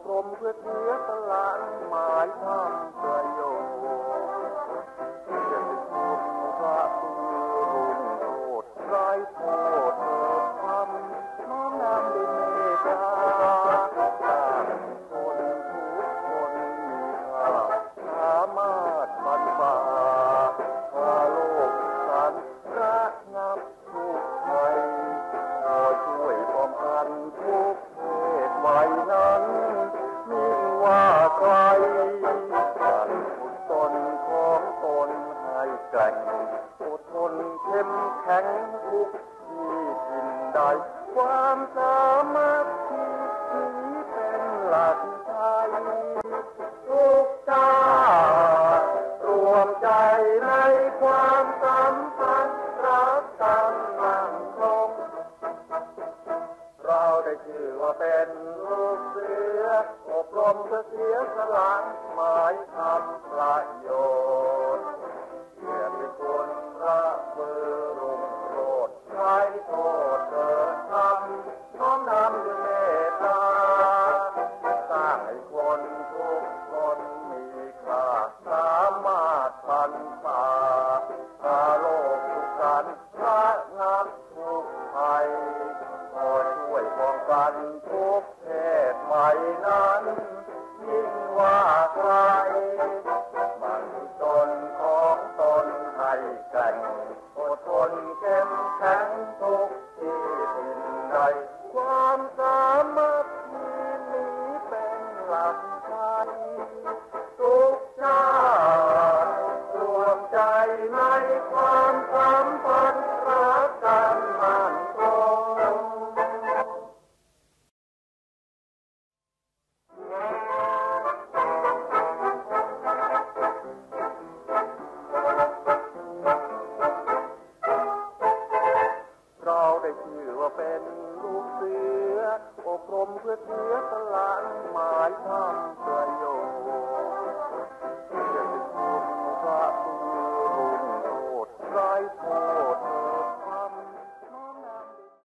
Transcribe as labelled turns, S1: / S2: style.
S1: รมเพื่อเสียสละหมายทำประโยชน์จะเป็นคุณพระบุรุษโทษไร้โทษเถิดทำน้อมนำด้วยเมตตาสร้างคนทุกคนมีค่าสามารถบรรพาพาโลกสันระงับทุกข์ภัยคอยช่วยป้องกันทุกเพศวัยนั้นมิ่งว่าใครการฝึกตนของตนให้แกร่งอดทนเข้มแข็งทุกที่ทินใดความสามารถที่นี้เป็นหลักใจทุกชาติรวมใจในความสัมพันธ์รักกันมั่นคงเราได้ชื่อว่าเป็นลูกเสืออบรมเพื่อเสียสละหมายทำประโยชน์เพื่อเป็นคนรักมือรุ่งโรจน์ไร้โทษเกิดทำน้อมนำด้วยเมตตาสร้างให้คนทุกคนมีค่าสามารถพันป่าพาโลกทุกกันระงับทุกภัยคอยช่วยป้องกันทุกเพศภัยนั้นยิ่งว่าใครมันตนของตนให้แกร่งอดทนเข้มแข็งทุกที่ทินใดความสามารถนี้เป็นหลักใจทุกชาติรวมใจในความสัมพันธ์รักกันมั่นคงเราได้ชื่อว่าเป็นลูกเสืออบรมเพื่อเสียสละหมายทำประโย